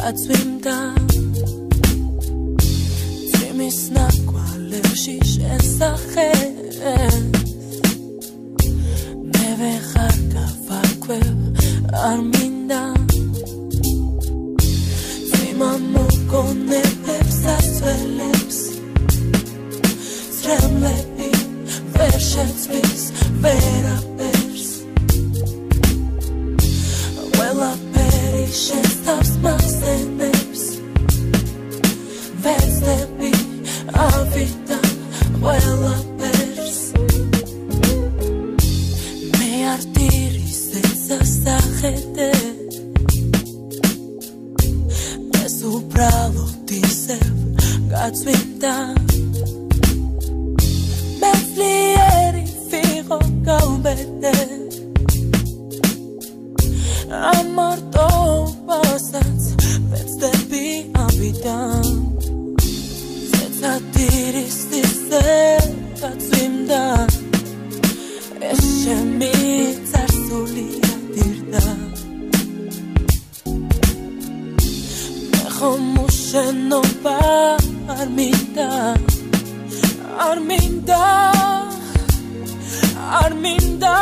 გაწვიმდა წვიმის ნაკვალევში შესახეს მე ვეღარ გავარკვევ არ მინდა წვიმა მოგონებებს ასველებს ძრემლები ვერ შეცვლის ვერაფერს ყველაფერი შესთავს მახსენებს ვეცდები ავიდან ყველაფერს მე არ დირის ესასახედე ეს უბრალოდ ისევ გაწვიმდა მეცლიერი ვიღო გავბედე ამარტობასაც ვეცდები ავიდან ზეცადირის ისე გაწვიმდა ეს ჩემი წარსულია დირდა მე ხომ უშენობა არ მინდა არ მინდა არ მინდა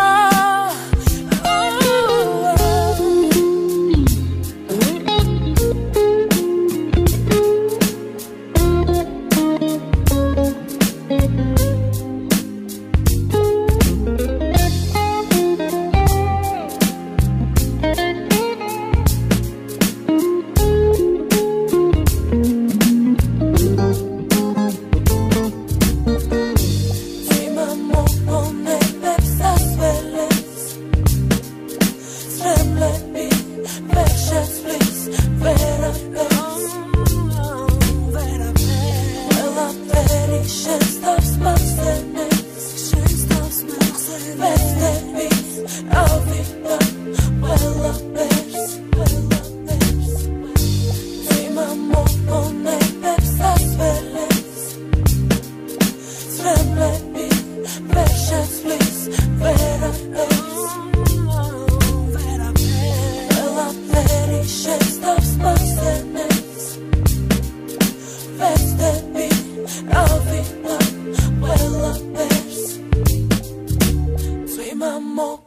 Mamo